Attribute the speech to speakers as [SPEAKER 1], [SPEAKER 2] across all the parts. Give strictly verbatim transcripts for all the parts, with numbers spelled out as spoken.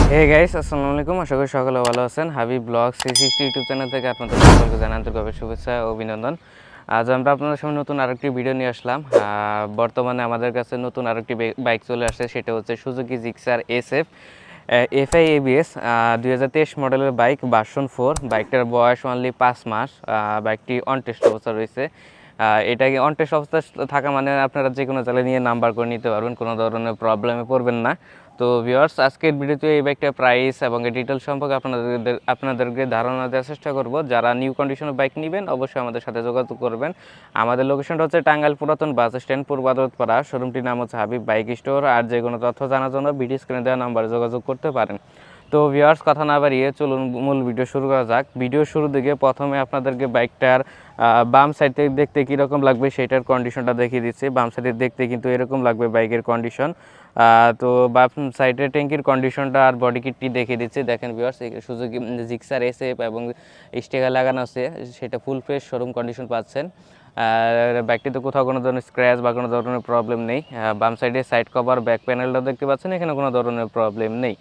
[SPEAKER 1] Hey guys, আসসালামু আলাইকুম। আশা করি সকলে ভালো আছেন। Habib blog three sixty YouTube channel থেকে আপনাদের সকলকে জানাই আন্তরিক শুভেচ্ছা ও অভিনন্দন। আজ আমরা আপনাদের সামনে নতুন আরেকটি ভিডিও নিয়ে আসলাম। বর্তমানে আমাদের কাছে নতুন আরেকটি বাইক চলে আসছে, সেটা হচ্ছে Suzuki Gixxer SF FI ABS দুই হাজার তেইশ মডেলের বাইক ভার্সন ফোর। বাইকটার বয়স অনলি পাঁচ মাস। বাইকটি অন টেস্ট অবস্থা রয়েছে। এটাকে অন টেস্ট অবস্থা থাকা মানে আপনারা যে কোনো জায়গায় নিয়ে নাম্বার করে নিতে পারবেন, কোনো ধরনের প্রবলেমে পড়বেন না। তো ভিউয়ার্স, আজকের ভিডিওতে এই বাইকটার প্রাইস এবং এর ডিটেলস সম্পর্কে আপনাদের আপনাদেরকে ধারণা দেওয়ার চেষ্টা করব। যারা নিউ কন্ডিশনের বাইক নেবেন অবশ্যই আমাদের সাথে যোগাযোগ করবেন। আমাদের লোকেশনটা হচ্ছে টাঙ্গাইল পুরাতন বাস স্ট্যান্ড পূর্বাদতপাড়া। শোরুমটির নাম হচ্ছে হাবিব বাইক স্টোর। আর যে কোনো তথ্য জানার জন্য ভিডিও স্ক্রিনে দেওয়া নাম্বারে যোগাযোগ করতে পারেন। তো ভিউয়ার্স, কথা না বাড়িয়ে চলুন মূল ভিডিও শুরু করা যাক। ভিডিও শুরু দিকে প্রথমে আপনাদেরকে বাইকটার বাম সাইড থেকে দেখতে কীরকম লাগবে সেটার কন্ডিশনটা দেখিয়ে দিচ্ছি। বাম সাইডে দেখতে কিন্তু এরকম লাগবে বাইকের কন্ডিশন। তো বাম সাইডের ট্যাঙ্কির কন্ডিশনটা আর বডি কিটটি দেখিয়ে দিচ্ছি। দেখেন ভিউয়ার্স, সুজুকি জিক্সার এসএফ এবং স্টিকার লাগানো আছে, সেটা ফুল ফ্রেশ শোরুম কন্ডিশন পাচ্ছেন। আর বাইকটিতে কোথাও কোনো ধরনের স্ক্র্যাচ বা কোনো ধরনের প্রবলেম নেই। বাম সাইডে সাইড কভার ব্যাক প্যানেলটা দেখতে পাচ্ছেন, এখানে কোনো ধরনের প্রবলেম নেই।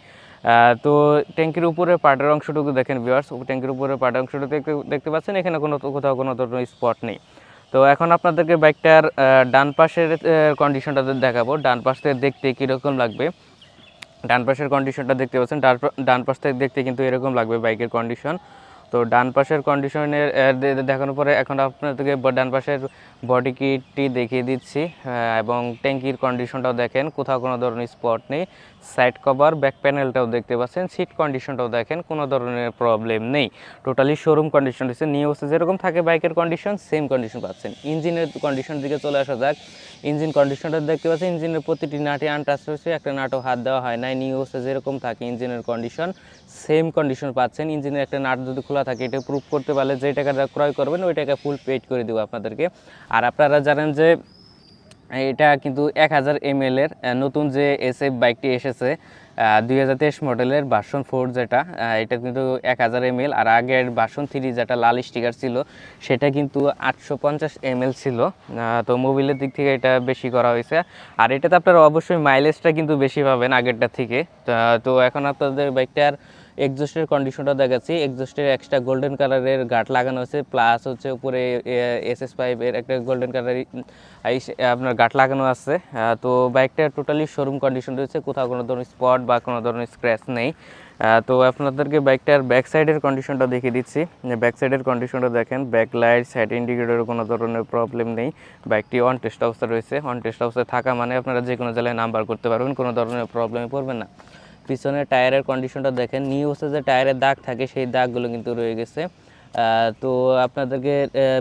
[SPEAKER 1] তো ট্যাঙ্কির উপরে পার্টের অংশটুকু দেখেন ভিউয়ার্স, ট্যাঙ্কির উপরে পার্টের অংশটুকু দেখতে দেখতে পাচ্ছেন, এখানে কোনো কোথাও কোনো ধরনের স্পট নেই। তো এখন আপনাদেরকে বাইকটার ডান পাশের কন্ডিশনটা দেখাবো। ডান পাশ থেকে দেখতে কীরকম লাগবে। ডান পাশের কন্ডিশনটা দেখতে পাচ্ছেন, ডান পাশ থেকে দেখতে কিন্তু এরকম লাগবে বাইকের কন্ডিশন। তো ডান পাশের কন্ডিশনের দেখানোর পরে এখন আপনাদেরকে ডান পাশের বডি কিটটি দেখিয়ে দিচ্ছি এবং ট্যাঙ্কির কন্ডিশনটাও দেখেন, কোথাও কোনো ধরনের স্পট নেই। সাইড কভার ব্যাক প্যানেলটাও দেখতে পাচ্ছেন, সিট কন্ডিশনটাও দেখেন, কোনো ধরনের প্রবলেম নেই। টোটালি শোরুম কন্ডিশন হচ্ছে নিউ হচ্ছে যেরকম থাকে বাইকের কন্ডিশন সেম কন্ডিশন পাচ্ছেন। ইঞ্জিনের কন্ডিশন দিকে চলে আসা যাক। ইঞ্জিন কন্ডিশনটা দেখতে পাচ্ছেন, ইঞ্জিনের প্রতিটি নাটে আনটাচ রয়েছে, একটা নাটও হাত দেওয়া হয় নাই। নিউ হচ্ছে যেরকম থাকে ইঞ্জিনের কন্ডিশন সেম কন্ডিশন পাচ্ছেন। ইঞ্জিনের একটা নাট যদি খোলা থাকে এটা প্রুভ করতে পারলে যে টাকাটা ক্রয় করবেন ওই টাকা ফুল পেড করে দেবো আপনাদেরকে। আর আপনারা জানেন যে এটা কিন্তু এক হাজার এম এল এর নতুন যে এসএফ বাইকটি এসেছে দুই হাজার তেইশ মডেলের ভার্সন ফোর, যেটা এটা কিন্তু এক হাজার এম এল। আর আগের ভার্সন থ্রি যেটা লাল স্টিকার ছিল সেটা কিন্তু আটশো পঞ্চাশ এম এল ছিল। তো মোবিলের দিক থেকে এটা বেশি করা হয়েছে। আর এটাতে আপনারা অবশ্যই মাইলেজটা কিন্তু বেশি পাবেন আগেরটা থেকে। তো এখন আপনাদের বাইকটার এক্সজস্টের কন্ডিশনটা দেখাচ্ছি। এক্সজস্টের এক্সট্রা গোল্ডেন কালারের গার্ড লাগানো হয়েছে, প্লাস হচ্ছে উপরে এস এস ফাইভের একটা গোল্ডেন কালারের আপনার গার্ড লাগানো আছে। তো বাইকটা টোটালি শোরুম কন্ডিশন রয়েছে, কোথাও কোনো ধরনের স্পট বা কোনো ধরনের স্ক্র্যাচ নেই। তো আপনাদেরকে বাইকটার ব্যাক সাইডের কন্ডিশনটা দেখিয়ে দিচ্ছি। ব্যাক সাইডের কন্ডিশনটা দেখেন, ব্যাক লাইট সাইড ইন্ডিকেটরের কোনো ধরনের প্রবলেম নেই। বাইকটি অন টেস্ট অবস্থা রয়েছে। অন টেস্ট অবস্থায় থাকা মানে আপনারা যে কোনো জায়গায় নাম্বার করতে পারবেন, কোনো ধরনের প্রবলেমে পড়বেন না। পিছনের টায়ারের কন্ডিশনটা দেখেন, নিউ হচ্ছে যে টায়ারের দাগ থাকে সেই দাগগুলো কিন্তু রয়ে গেছে। তো আপনাদেরকে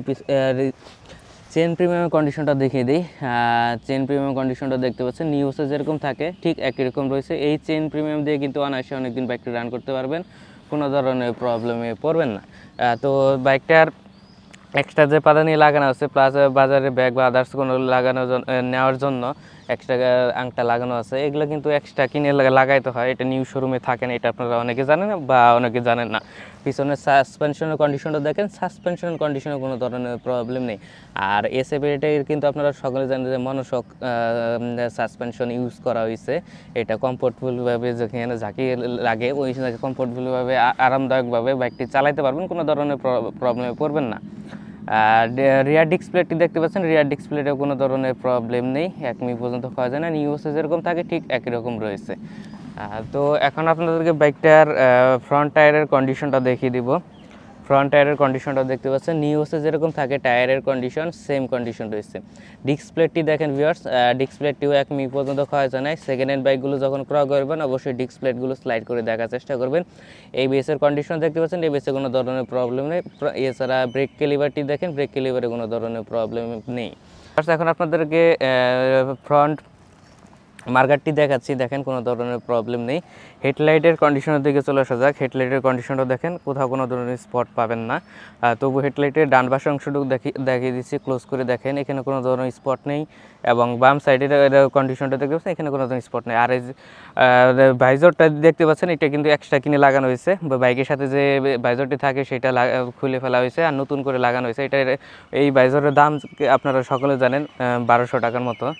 [SPEAKER 1] চেন প্রিমিয়াম কন্ডিশনটা দেখিয়ে দিই। চেন প্রিমিয়াম কন্ডিশনটা দেখতে পাচ্ছেন, নিউ হচ্ছে যেরকম থাকে ঠিক একই রকম রয়েছে। এই চেন প্রিমিয়াম দিয়ে কিন্তু অনায়াসে অনেকদিন বাইকটি রান করতে পারবেন, কোনো ধরনের প্রবলেমে পড়বেন না। তো বাইকটার এক্সট্রা যে পাদানি লাগানো আছে, প্লাস বাজারে ব্যাগ বা আদার্স কোনো লাগানো নেওয়ার জন্য এক্সট্রা আংটা লাগানো আছে, এগুলো কিন্তু এক্সট্রা কিনে লাগাইতে হয়। এটা নিউ শোরুমে থাকে না, এটা আপনারা অনেকে জানেন বা অনেকে জানেন না। পিছনের সাসপেনশনের কন্ডিশনটা দেখেন, সাসপেনশনের কন্ডিশনে কোনো ধরনের প্রবলেম নেই। আর এসএফ এটাই কিন্তু আপনারা সকলে জানেন যে মনোশক সাসপেনশন ইউজ করা হয়েছে। এটা কমফোর্টেবলভাবে যেখানে ঝাঁকি লাগে ওই কমফোর্টেবলভাবে আরামদায়কভাবে বাইকটি চালাতে পারবেন, কোনো ধরনের প্রবলেমে পড়বেন না। আর রিয়ার ডিসপ্লেটি দেখতে পাচ্ছেন, রিয়ার ডিসপ্লেতেও কোনো ধরনের প্রবলেম নেই, এক মিনিট পর্যন্ত খাওয়া যায় না। নিউ হচ্ছে যেরকম থাকে ঠিক একই রকম রয়েছে। তো এখন আপনাদেরকে বাইকটার ফ্রন্ট টায়ারের কন্ডিশনটা দেখিয়ে দিব। ফ্রন্ট টায়ারের কন্ডিশনটা দেখতে পাচ্ছেন, নিউ হচ্ছে যেরকম থাকে টায়ারের কন্ডিশন সেম কন্ডিশন রয়েছে। ডিসপ্লেটি দেখেন ভিউয়ার্স, ডিসপ্লেটিও এক মিনিট পর্যন্ত খাওয়া যায় না। সেকেন্ড হ্যান্ড বাইকগুলো যখন ক্রয় করবেন অবশ্যই ডিসপ্লেটগুলো স্লাইড করে দেখার চেষ্টা করবেন। এবিএসের কন্ডিশন দেখতে পাচ্ছেন, এবিএসে কোনো ধরনের প্রবলেম নেই। এছাড়া ব্রেক ক্যালিভারটি দেখেন, ব্রেক ক্যালিভারে কোনো ধরনের প্রবলেম নেই। এখন আপনাদেরকে ফ্রন্ট মার্কারটি দেখাচ্ছি, দেখেন কোনো ধরনের প্রবলেম নেই। হেডলাইটের কন্ডিশনের দিকে চলে আসা যাক। হেডলাইটের কন্ডিশনটা দেখেন, কোথাও কোনো ধরনের স্পট পাবেন না। তবু হেডলাইটের ডান পাশের অংশটুকু দেখি দেখিয়ে দিচ্ছি, ক্লোজ করে দেখেন, এখানে কোনো ধরনের স্পট নেই। এবং বাম সাইডের কন্ডিশনটা দেখতে পাচ্ছেন, এখানে কোনো ধরনের স্পট নেই। আর এই ভাইজরটা দেখতে পাচ্ছেন, এটা কিন্তু এক্সট্রা কিনে লাগানো হয়েছে। বাইকের সাথে যে ভাইজরটি থাকে সেটা খুলে ফেলা হয়েছে আর নতুন করে লাগানো হয়েছে। এটা এই ভাইজরের দাম আপনারা সকলে জানেন বারোশো টাকার মতো।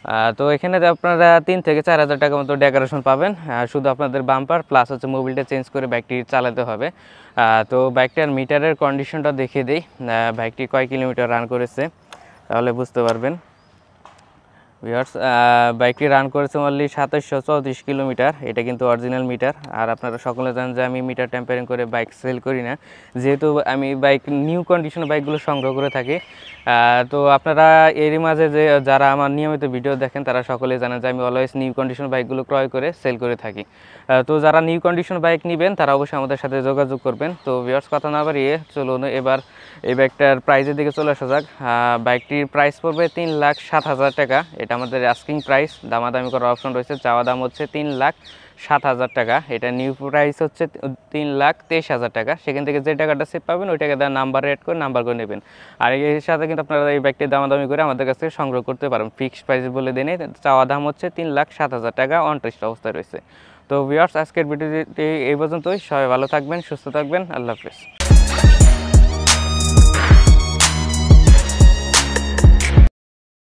[SPEAKER 1] তো এখানে আপনারা তিন থেকে চার হাজার টাকার মতো ডেকোরেশন পাবেন, শুধু আপনাদের বাম্পার প্লাস হচ্ছে মোবিলটা চেঞ্জ করে বাইকটি চালাতে হবে। তো বাইকটার মিটারের কন্ডিশনটা দেখিয়ে দিই, বাইকটি কয় কিলোমিটার রান করেছে তাহলে বুঝতে পারবেন। ভিউয়ার্স, বাইকটি রান করেছে অনলি সাতাশশো চৌত্রিশ কিলোমিটার, এটা কিন্তু অরিজিনাল মিটার। আর আপনারা সকলে জানেন যে আমি মিটার টেম্পারিং করে বাইক সেল করি না, যেহেতু আমি বাইক নিউ কন্ডিশনের বাইকগুলো সংগ্রহ করে থাকি। তো আপনারা এরই মাঝে যে যারা আমার নিয়মিত ভিডিও দেখেন তারা সকলেই জানেন যে আমি অলওয়েজ নিউ কন্ডিশন বাইকগুলো ক্রয় করে সেল করে থাকি। তো যারা নিউ কন্ডিশন বাইক নেবেন তারা অবশ্যই আমাদের সাথে যোগাযোগ করবেন। তো ভিউয়ার্স, কথা না বাড়িয়ে চলুন এবার এই বাইকটার প্রাইসের দিকে চলে আসা যাক। বাইকটির প্রাইস পড়বে তিন লাখ সাত হাজার টাকা, এটা আমাদের আস্কিং প্রাইস, দামাদামি করার অপশন রয়েছে। চাওয়া দাম হচ্ছে তিন লাখ সাত হাজার টাকা, এটা নিউ প্রাইস হচ্ছে তিন লাখ তেইশ হাজার টাকা। সেখান থেকে যে টাকাটা সেভ পাবেন ওই টাকা নাম্বার রেড করে নাম্বার করে নেবেন। আর এর সাথে কিন্তু আপনারা এই বাইকটি দামাদামি করে আমাদের কাছ থেকে সংগ্রহ করতে পারেন। ফিক্সড প্রাইস বলে দেন, চাওয়া দাম হচ্ছে তিন লাখ সাত হাজার টাকা, অন টেস্ট অবস্থায় রয়েছে। তো ভিউয়ার্স, আজকের ভিডিওটি এই পর্যন্তই। সবাই ভালো থাকবেন, সুস্থ থাকবেন, আল্লাহ হাফেজ।